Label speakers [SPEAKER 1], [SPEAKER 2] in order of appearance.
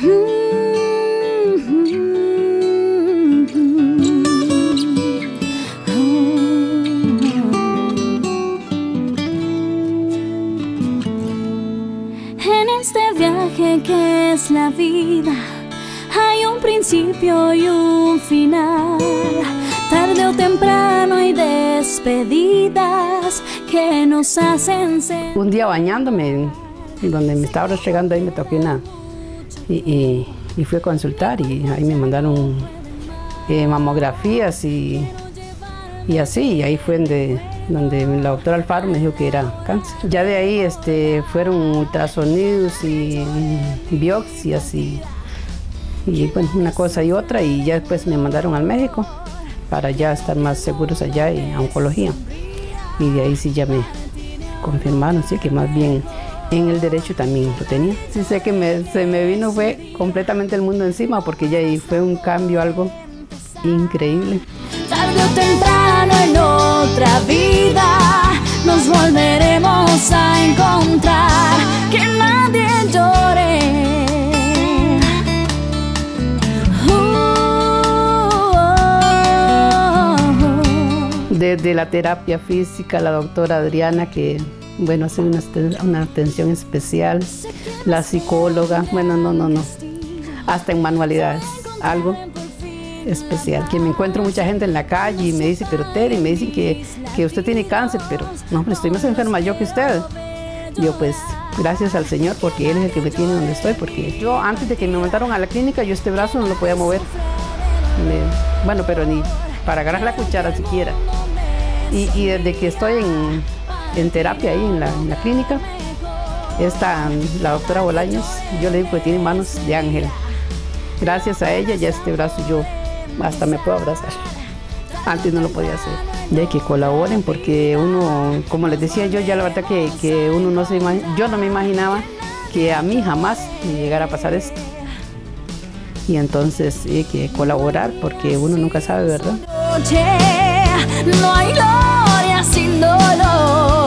[SPEAKER 1] En este viaje que es la vida, hay un principio y un final. Tarde o temprano hay despedidas que nos hacen ser.
[SPEAKER 2] Un día bañándome, donde me estaba restregando ahí, me toqué una y fui a consultar y ahí me mandaron mamografías y así, y ahí fue donde la doctora Alfaro me dijo que era cáncer. Ya de ahí fueron ultrasonidos y biopsias y bueno, una cosa y otra, y ya después me mandaron al México para ya estar más seguros allá en oncología. Y de ahí sí ya me confirmaron, sí, que más bien en el derecho también lo tenía. Sí sé que se me vino, fue completamente el mundo encima, porque ya ahí fue un cambio, algo increíble.
[SPEAKER 1] Tarde o temprano en otra vida nos volveremos a encontrar, que nadie llore.
[SPEAKER 2] Desde la terapia física, la doctora Adriana, que bueno, hace una atención especial, la psicóloga, bueno, no, hasta en manualidades, algo especial. Que me encuentro mucha gente en la calle y me dice, pero Tere, me dicen que usted tiene cáncer, pero no, hombre, estoy más enferma yo que usted. Yo pues, gracias al Señor, porque Él es el que me tiene donde estoy, porque yo antes de que me mandaron a la clínica, yo este brazo no lo podía mover. Bueno, pero ni para agarrar la cuchara siquiera. Y desde que estoy en terapia ahí en la clínica, la doctora Bolaños, yo le digo que tiene manos de ángel. Gracias a ella ya este brazo yo hasta me puedo abrazar. Antes no lo podía hacer. Ya que colaboren, porque uno, como les decía yo, ya la verdad que uno no yo no me imaginaba que a mí jamás me llegara a pasar esto. Y entonces hay que colaborar, porque uno nunca sabe, ¿verdad?
[SPEAKER 1] No hay gloria sin dolor.